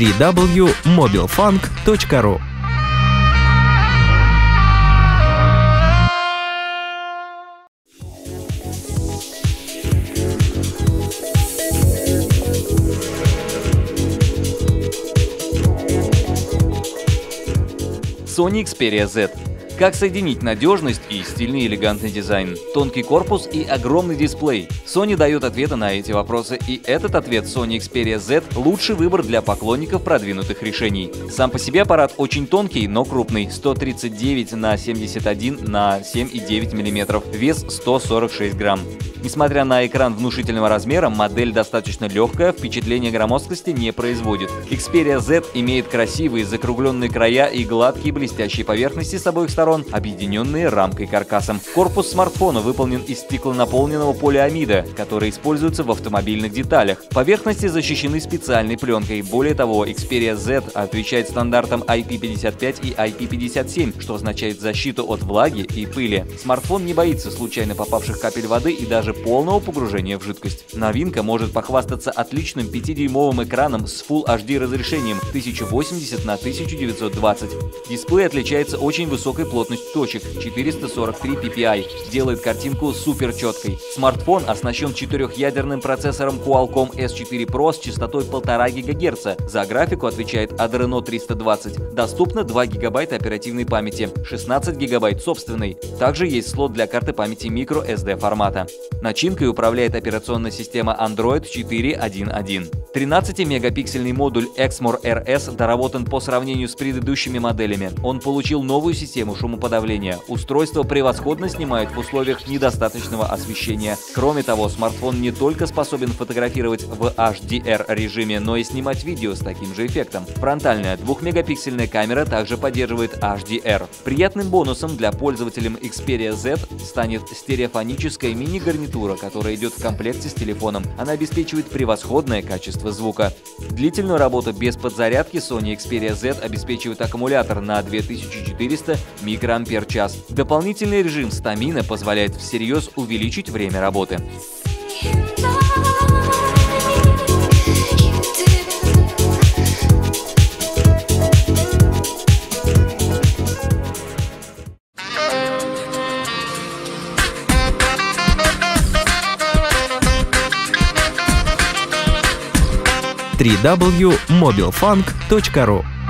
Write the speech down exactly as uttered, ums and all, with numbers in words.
три дабл ю точка мобилфанк точка ру. Sony Xperia Z. Как соединить надежность и стильный элегантный дизайн, тонкий корпус и огромный дисплей? Sony дает ответы на эти вопросы, и этот ответ Sony Xperia Z – лучший выбор для поклонников продвинутых решений. Сам по себе аппарат очень тонкий, но крупный – сто тридцать девять на семьдесят один на семь и девять миллиметров, вес сто сорок шесть грамм. Несмотря на экран внушительного размера, модель достаточно легкая, впечатление громоздкости не производит. Xperia Z имеет красивые закругленные края и гладкие блестящие поверхности с обоих сторон, объединенные рамкой-каркасом. Корпус смартфона выполнен из стеклонаполненного полиамида, который используется в автомобильных деталях. Поверхности защищены специальной пленкой. Более того, Xperia Z отвечает стандартам ай пи пятьдесят пять и ай пи пятьдесят семь, что означает защиту от влаги и пыли. Смартфон не боится случайно попавших капель воды и даже полного погружения в жидкость. Новинка может похвастаться отличным пятидюймовым экраном с Full эйч ди разрешением тысяча восемьдесят на тысяча девятьсот двадцать. Дисплей отличается очень высокой плотностью точек – четыреста сорок три пи пи ай, делает картинку супер четкой. Смартфон оснащен четырехъядерным процессором Qualcomm эс четыре про с частотой полтора гигагерца. За графику отвечает Adreno триста двадцать. Доступно два гигабайта оперативной памяти, шестнадцать гигабайт собственной. Также есть слот для карты памяти microSD формата. Начинкой управляет операционная система Android четыре точка один точка один. тринадцатимегапиксельный модуль Exmor эр эс доработан по сравнению с предыдущими моделями. Он получил новую систему шумоподавления. Устройство превосходно снимает в условиях недостаточного освещения. Кроме того, смартфон не только способен фотографировать в эйч ди ар режиме, но и снимать видео с таким же эффектом. Фронтальная двухмегапиксельная камера также поддерживает эйч ди ар. Приятным бонусом для пользователей Xperia Z станет стереофоническая мини-гарнитура, которая идет в комплекте с телефоном. Она обеспечивает превосходное качество звука. Длительную работу без подзарядки Sony Xperia Z обеспечивает аккумулятор на две тысячи четыреста микроампер-час. Дополнительный режим Stamina позволяет всерьез увеличить время работы. три дабл ю точка мобилфанк точка ру